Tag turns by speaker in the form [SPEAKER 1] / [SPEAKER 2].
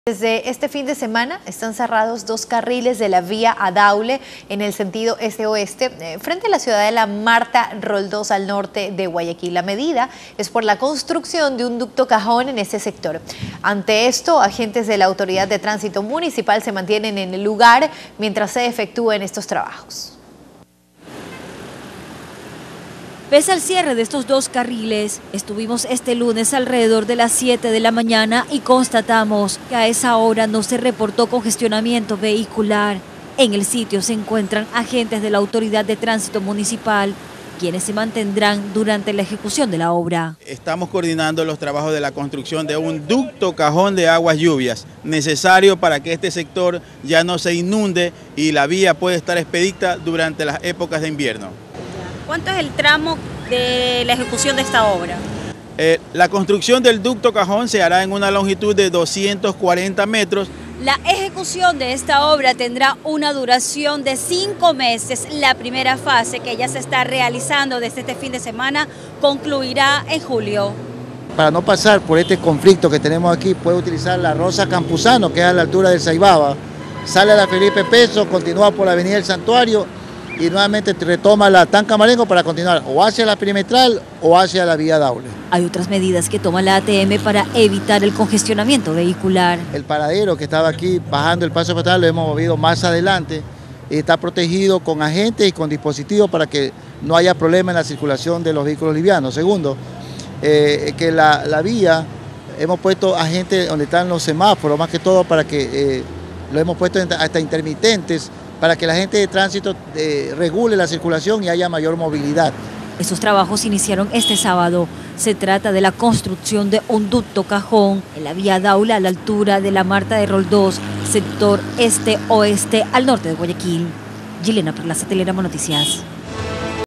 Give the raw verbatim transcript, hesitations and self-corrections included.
[SPEAKER 1] Desde este fin de semana están cerrados dos carriles de la vía a Daule en el sentido este-oeste eh, frente a la ciudad de la Marta Roldós al norte de Guayaquil. La medida es por la construcción de un ducto cajón en ese sector. Ante esto, agentes de la Autoridad de Tránsito Municipal se mantienen en el lugar mientras se efectúen estos trabajos.
[SPEAKER 2] Pese al cierre de estos dos carriles, estuvimos este lunes alrededor de las siete de la mañana y constatamos que a esa hora no se reportó congestionamiento vehicular. En el sitio se encuentran agentes de la Autoridad de Tránsito Municipal, quienes se mantendrán durante la ejecución de la obra.
[SPEAKER 3] Estamos coordinando los trabajos de la construcción de un ducto cajón de aguas lluvias, necesario para que este sector ya no se inunde y la vía pueda estar expedita durante las épocas de invierno.
[SPEAKER 2] ¿Cuánto es el tramo de la ejecución de esta obra?
[SPEAKER 3] Eh, la construcción del ducto cajón se hará en una longitud de doscientos cuarenta metros.
[SPEAKER 2] La ejecución de esta obra tendrá una duración de cinco meses. La primera fase, que ya se está realizando desde este fin de semana, concluirá en julio.
[SPEAKER 4] Para no pasar por este conflicto que tenemos aquí, puede utilizar la Rosa Campuzano, que es a la altura de Saibaba, sale a la Felipe Peso, continúa por la Avenida del Santuario y nuevamente retoma la Tanca Marengo para continuar o hacia la perimetral o hacia la vía Daule.
[SPEAKER 2] Hay otras medidas que toma la A T M para evitar el congestionamiento vehicular.
[SPEAKER 4] El paradero que estaba aquí bajando el paso peatonal lo hemos movido más adelante y está protegido con agentes y con dispositivos para que no haya problema en la circulación de los vehículos livianos. Segundo, eh, que la, la vía, hemos puesto agentes donde están los semáforos, más que todo para que eh, lo hemos puesto hasta intermitentes, para que la gente de tránsito eh, regule la circulación y haya mayor movilidad.
[SPEAKER 2] Estos trabajos iniciaron este sábado. Se trata de la construcción de un ducto cajón en la vía Daule a la altura de la Marta de Roldós, sector este-oeste al norte de Guayaquil. Gilena Perlaza, Telerama Noticias.